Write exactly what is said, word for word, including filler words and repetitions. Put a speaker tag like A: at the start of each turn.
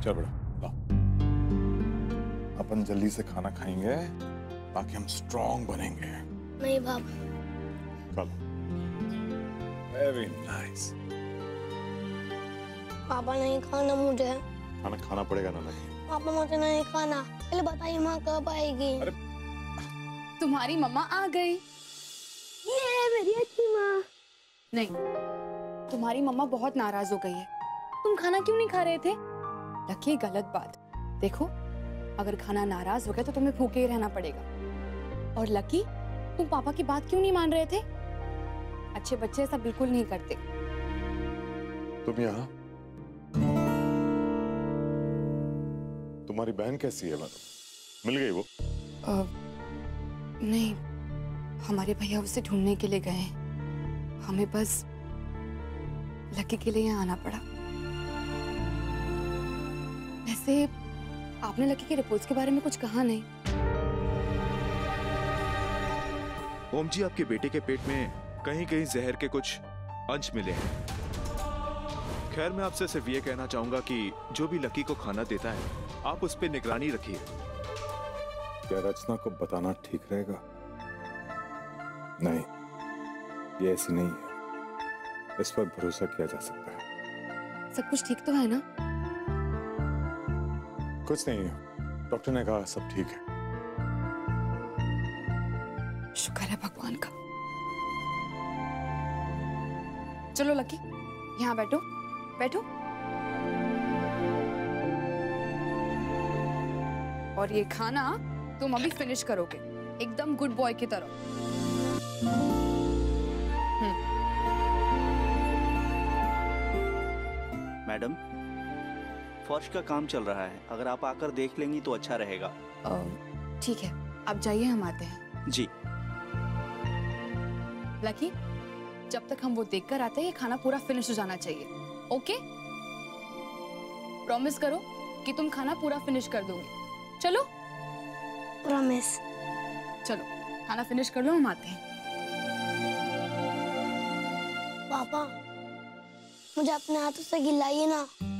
A: चल बेटा लाओ, अपन जल्दी से खाना खाएंगे ताकि हम स्ट्रॉन्ग बनेंगे।
B: नहीं बाबा।
A: चलो, वेरी नाइस।
B: पापा नहीं खाना मुझे।
A: खाना खाना पड़ेगा ना नहीं?
B: पापा मुझे नहीं खाना। पहले बताइए माँ कब आएगी?
A: अरे
C: तुम्हारी मम्मा आ गई।
B: ये मेरी अच्छी माँ।
C: नहीं, तुम्हारी मम्मा बहुत नाराज हो गई है। तुम खाना क्यों नहीं खा रहे थे? लकी, गलत बात। देखो, अगर खाना नाराज हो गया तो तुम्हें भूखे ही रहना पड़ेगा। और लकी, तुम पापा की बात क्यों नहीं मान रहे थे? अच्छे बच्चे ऐसा बिल्कुल नहीं करते।
A: तुम यहाँ? तुम्हारी बहन कैसी है मैडम? मिल गई वो?
C: आ, नहीं, हमारे भैया उसे ढूंढने के लिए गए हैं। हमें बस लकी के लिए यहाँ आना पड़ा। वैसे आपने लकी के रिपोर्ट्स के बारे में कुछ कहा नहीं।
D: ओम जी, आपके बेटे के पेट में कहीं कहीं जहर के कुछ अंश मिले हैं। खैर, मैं आपसे सिर्फ ये कहना चाहूंगा कि जो भी लकी को खाना देता है, आप उस पर निगरानी रखिए।
A: क्या रचना को बताना ठीक रहेगा? नहीं, ये ऐसी नहीं है। इस पर भरोसा किया जा सकता है।
C: सब कुछ ठीक तो है ना?
A: कुछ नहीं है, डॉक्टर ने कहा सब ठीक है।
C: शुक्र है भगवान का। चलो लकी, यहाँ बैठो बैठो। और ये खाना तुम अभी फिनिश करोगे, एकदम गुड बॉय की तरह।
E: मैडम, फर्श का काम चल रहा है, अगर आप आकर देख लेंगी तो अच्छा रहेगा।
C: ठीक है, आप जाइए, हम आते हैं।
E: जी।
C: लकी, जब तक हम वो देखकर आते हैं, ये खाना पूरा फिनिश हो जाना चाहिए। ओके? प्रॉमिस करो कि तुम खाना पूरा फिनिश कर दोगे। चलो।
B: प्रॉमिस।
C: चलो, खाना फिनिश कर लो, हम आते हैं।
B: पापा, मुझे अपने हाथों से खिलाइए ना।